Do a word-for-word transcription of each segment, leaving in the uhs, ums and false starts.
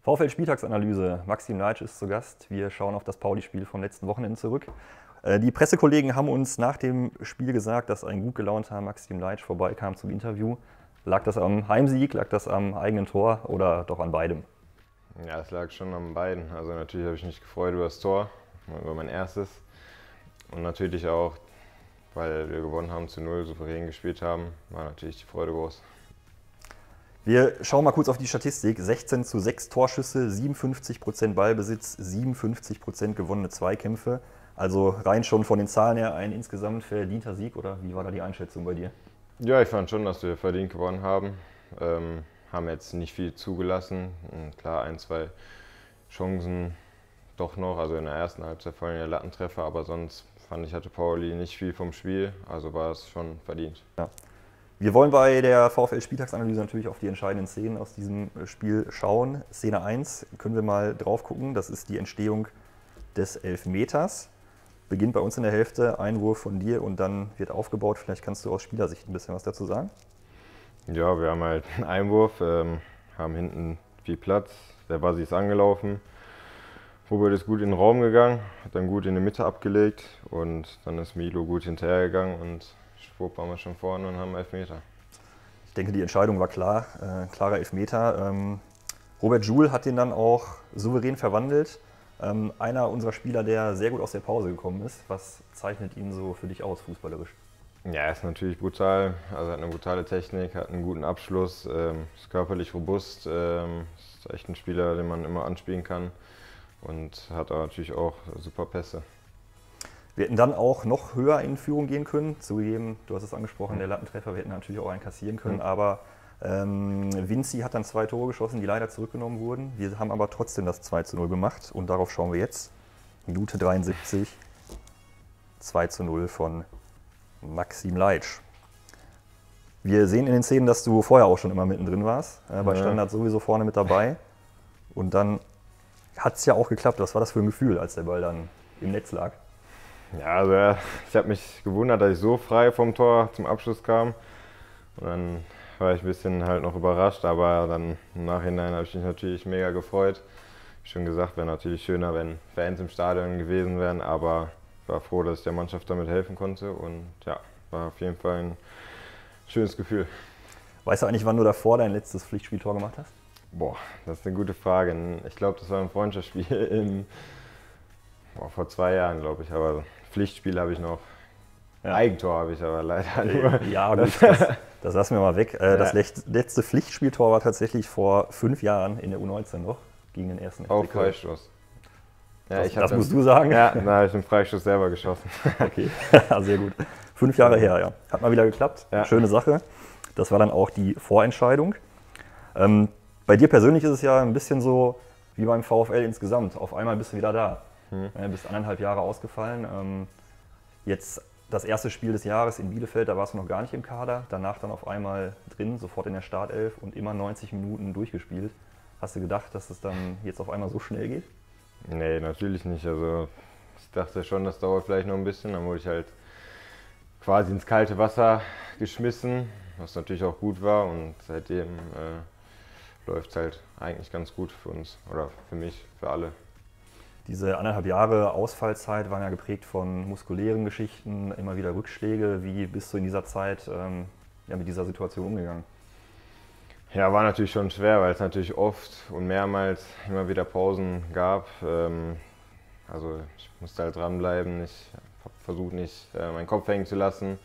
VfL-Spieltagsanalyse. Maxim Leitsch ist zu Gast. Wir schauen auf das Pauli-Spiel vom letzten Wochenende zurück. Die Pressekollegen haben uns nach dem Spiel gesagt, dass ein gut gelaunter Maxim Leitsch vorbeikam zum Interview. Lag das am Heimsieg, lag das am eigenen Tor oder doch an beidem? Ja, es lag schon an beiden. Also natürlich habe ich mich gefreut über das Tor, über mein erstes. Und natürlich auch, weil wir gewonnen haben, zu null souverän gespielt haben, war natürlich die Freude groß. Wir schauen mal kurz auf die Statistik. sechzehn zu sechs Torschüsse, siebenundfünfzig Prozent Ballbesitz, siebenundfünfzig Prozent gewonnene Zweikämpfe. Also rein schon von den Zahlen her ein insgesamt verdienter Sieg, oder wie war da die Einschätzung bei dir? Ja, ich fand schon, dass wir verdient gewonnen haben. Ähm, haben jetzt nicht viel zugelassen. Klar, ein, zwei Chancen doch noch. Also in der ersten Halbzeit vor allem der Lattentreffer, aber sonst fand ich, hatte Pauli nicht viel vom Spiel. Also war es schon verdient. Ja. Wir wollen bei der VfL-Spieltagsanalyse natürlich auf die entscheidenden Szenen aus diesem Spiel schauen. Szene eins können wir mal drauf gucken. Das ist die Entstehung des Elfmeters. Beginnt bei uns in der Hälfte, Einwurf von dir und dann wird aufgebaut. Vielleicht kannst du aus Spielersicht ein bisschen was dazu sagen? Ja, wir haben halt einen Einwurf, ähm, haben hinten viel Platz. Der Basi ist angelaufen. Robert ist gut in den Raum gegangen, hat dann gut in die Mitte abgelegt und dann ist Milo gut hinterhergegangen und schwupp waren wir schon vorne und haben Elfmeter. Ich denke, die Entscheidung war klar, äh, klarer Elfmeter. Ähm, Robert Joule hat den dann auch souverän verwandelt. Ähm, einer unserer Spieler, der sehr gut aus der Pause gekommen ist. Was zeichnet ihn so für dich aus, fußballerisch? Ja, er ist natürlich brutal, also hat eine brutale Technik, hat einen guten Abschluss, ähm, ist körperlich robust, ähm, ist echt ein Spieler, den man immer anspielen kann und hat aber natürlich auch super Pässe. Wir hätten dann auch noch höher in Führung gehen können. Zugegeben, du hast es angesprochen, der Lattentreffer, wir hätten natürlich auch einen kassieren können. Mhm. Aber ähm, Vinci hat dann zwei Tore geschossen, die leider zurückgenommen wurden. Wir haben aber trotzdem das zwei zu null gemacht und darauf schauen wir jetzt. Minute dreiundsiebzig, zwei zu null von Maxim Leitsch. Wir sehen in den Szenen, dass du vorher auch schon immer mittendrin warst. Äh, bei Standard sowieso vorne mit dabei. Und dann hat es ja auch geklappt. Was war das für ein Gefühl, als der Ball dann im Netz lag? Ja, also ich habe mich gewundert, dass ich so frei vom Tor zum Abschluss kam. Und dann war ich ein bisschen halt noch überrascht, aber dann im Nachhinein habe ich mich natürlich mega gefreut. Wie schon gesagt, wäre natürlich schöner, wenn Fans im Stadion gewesen wären, aber ich war froh, dass ich der Mannschaft damit helfen konnte und ja, war auf jeden Fall ein schönes Gefühl. Weißt du eigentlich, wann du davor dein letztes Pflichtspieltor gemacht hast? Boah, das ist eine gute Frage. Ich glaube, das war ein Freundschaftsspiel in, boah, vor zwei Jahren, glaube ich, aber Pflichtspiel habe ich noch. Ja. Eigentor habe ich aber leider nur. Ja, gut, das, das lassen wir mal weg. Ja. Das letzte Pflichtspieltor war tatsächlich vor fünf Jahren in der U neunzehn noch, gegen den ersten F C Köln. Auf Freistoß. Ja, das ich das musst du sagen? Ja, da habe ich den Freistoß selber geschossen. Okay, sehr gut. Fünf Jahre her, ja. Hat mal wieder geklappt. Ja. Schöne Sache. Das war dann auch die Vorentscheidung. Ähm, bei dir persönlich ist es ja ein bisschen so wie beim VfL insgesamt. Auf einmal bist du wieder da. Hm. Du bist anderthalb Jahre ausgefallen. Ähm, jetzt das erste Spiel des Jahres in Bielefeld, da warst du noch gar nicht im Kader. Danach dann auf einmal drin, sofort in der Startelf und immer neunzig Minuten durchgespielt. Hast du gedacht, dass es dann jetzt auf einmal so schnell geht? Nee, natürlich nicht. Also ich dachte schon, das dauert vielleicht noch ein bisschen. Dann wurde ich halt quasi ins kalte Wasser geschmissen, was natürlich auch gut war. Und seitdem äh, läuft es halt eigentlich ganz gut für uns oder für mich, für alle. Diese anderthalb Jahre Ausfallzeit waren ja geprägt von muskulären Geschichten, immer wieder Rückschläge. Wie bist du in dieser Zeit ähm, ja, mit dieser Situation umgegangen? Ja, war natürlich schon schwer, weil es natürlich oft und mehrmals immer wieder Pausen gab. Ähm, also ich musste halt dranbleiben, ich habe versucht nicht äh, meinen Kopf hängen zu lassen.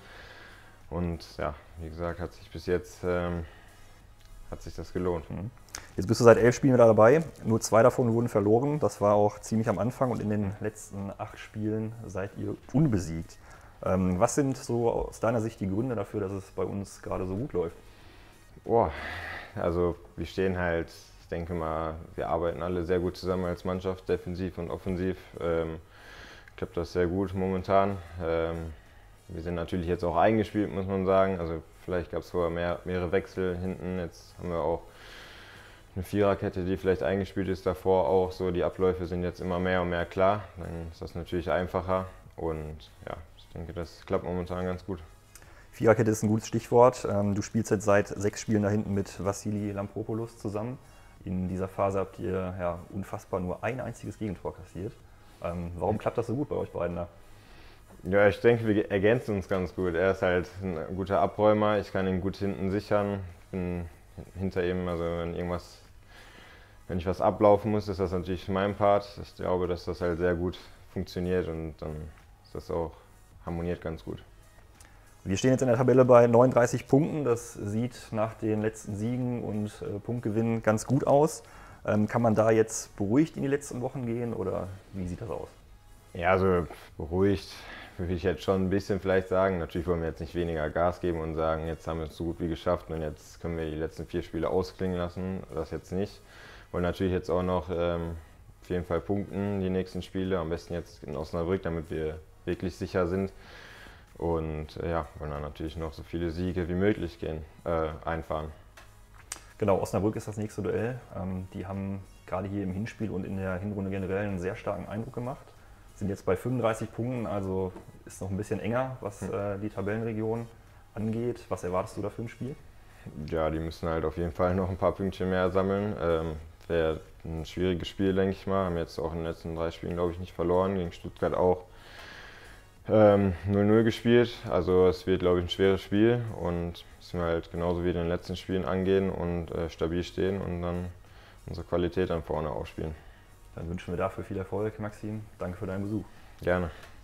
Und ja, wie gesagt, hat sich bis jetzt ähm, hat sich das gelohnt. Jetzt bist du seit elf Spielen wieder dabei, nur zwei davon wurden verloren. Das war auch ziemlich am Anfang und in den letzten acht Spielen seid ihr unbesiegt. Ähm, was sind so aus deiner Sicht die Gründe dafür, dass es bei uns gerade so gut läuft? Boah, also wir stehen halt, ich denke mal, wir arbeiten alle sehr gut zusammen als Mannschaft, defensiv und offensiv. Ähm, ich glaube, das ist sehr gut momentan. Ähm, wir sind natürlich jetzt auch eingespielt, muss man sagen. Also vielleicht gab es vorher mehr, mehrere Wechsel hinten. Jetzt haben wir auch eine Viererkette, die vielleicht eingespielt ist, davor auch so. Die Abläufe sind jetzt immer mehr und mehr klar. Dann ist das natürlich einfacher und ja, ich denke, das klappt momentan ganz gut. Viererkette ist ein gutes Stichwort. Du spielst jetzt seit sechs Spielen da hinten mit Vassili Lampropoulos zusammen. In dieser Phase habt ihr ja unfassbar nur ein einziges Gegentor kassiert. Ähm, warum klappt das so gut bei euch beiden da? Ja, ich denke, wir ergänzen uns ganz gut. Er ist halt ein guter Abräumer, ich kann ihn gut hinten sichern. Ich bin hinter ihm, also wenn irgendwas, wenn ich was ablaufen muss, ist das natürlich mein Part. Ich glaube, dass das halt sehr gut funktioniert und dann ist das auch harmoniert ganz gut. Wir stehen jetzt in der Tabelle bei neununddreißig Punkten. Das sieht nach den letzten Siegen und äh, Punktgewinnen ganz gut aus. Ähm, kann man da jetzt beruhigt in die letzten Wochen gehen oder wie sieht das aus? Ja, also beruhigt würde ich jetzt schon ein bisschen vielleicht sagen. Natürlich wollen wir jetzt nicht weniger Gas geben und sagen, jetzt haben wir es so gut wie geschafft und jetzt können wir die letzten vier Spiele ausklingen lassen. Das jetzt nicht. Wir wollen natürlich jetzt auch noch ähm, auf jeden Fall punkten, die nächsten Spiele. Am besten jetzt in Osnabrück, damit wir wirklich sicher sind. Und äh, ja, wollen dann natürlich noch so viele Siege wie möglich gehen, äh, einfahren. Genau, Osnabrück ist das nächste Duell. Ähm, die haben gerade hier im Hinspiel und in der Hinrunde generell einen sehr starken Eindruck gemacht. Sind jetzt bei fünfunddreißig Punkten, also ist noch ein bisschen enger, was äh, die Tabellenregion angeht. Was erwartest du da für ein Spiel? Ja, die müssen halt auf jeden Fall noch ein paar Pünktchen mehr sammeln. Ähm, Wäre ein schwieriges Spiel, denke ich mal. Haben jetzt auch in den letzten drei Spielen, glaube ich, nicht verloren. Gegen Stuttgart auch ähm, null null gespielt. Also es wird, glaube ich, ein schweres Spiel und müssen wir halt genauso wie in den letzten Spielen angehen und äh, stabil stehen und dann unsere Qualität dann vorne aufspielen. Dann wünschen wir dafür viel Erfolg, Maxim. Danke für deinen Besuch. Gerne.